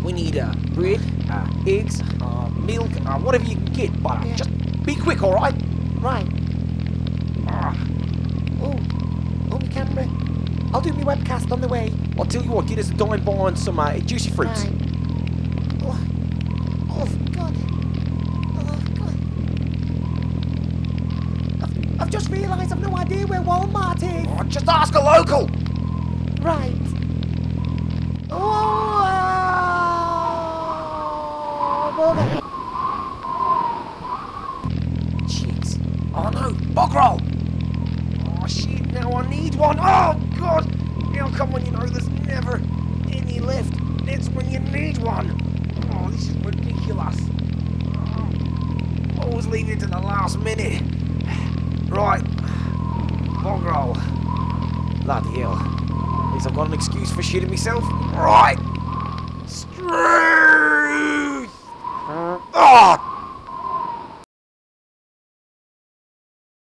We need bread, eggs, milk, whatever you can get, but just be quick, alright? Right. Oh, my camera. I'll do my webcast on the way. I'll tell you what, get us a dime bar and some juicy fruits. Right. Oh, God. Oh, God. I've just realised I've no idea where Walmart is. Oh, just ask a local! Right. Oh, bother. Jeez. Oh no, bog roll! Oh shit, now I need one! Oh god! How come when you know there's never any left? That's when you need one! Oh, this is ridiculous. Oh, always leave it to the last minute. Right. Bog roll. Bloody hell. At least I've got an excuse for shitting myself. Right. Straight!